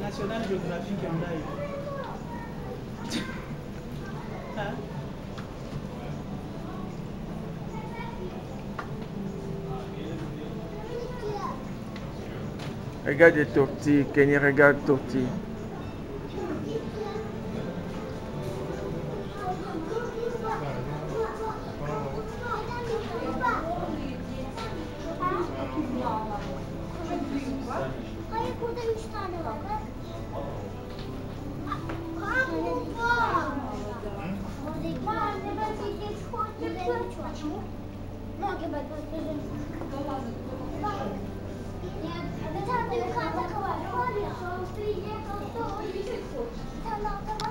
National Geographic en live. Hein? Regarde les tortilles, Kenny regarde les tortilles. Hayır, burada 3 tane var. Bak. Bir tane yukarıda var ya. Bir tane altta var.